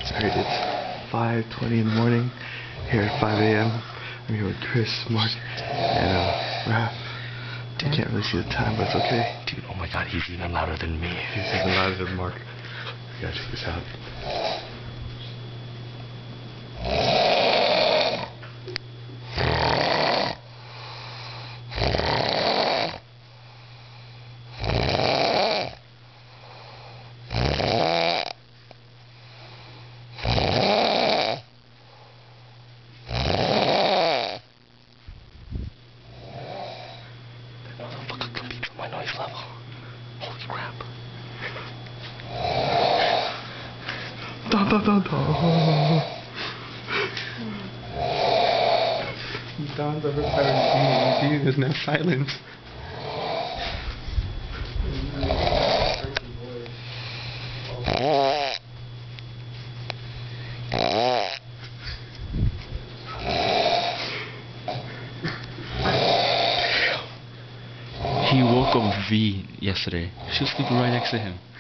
Alright, it's 5:20 in the morning, here at 5 a.m. I'm here with Chris, Mark, and Raph. Dude, I can't really see the time, but it's okay. Dude, oh my god, he's even louder than me. He's even louder than Mark. We gotta check this out. My noise level. Holy crap. Dun, dun, dun, dun. Don's overpowered being is now silent. He woke up V yesterday. She was sleeping right next to him.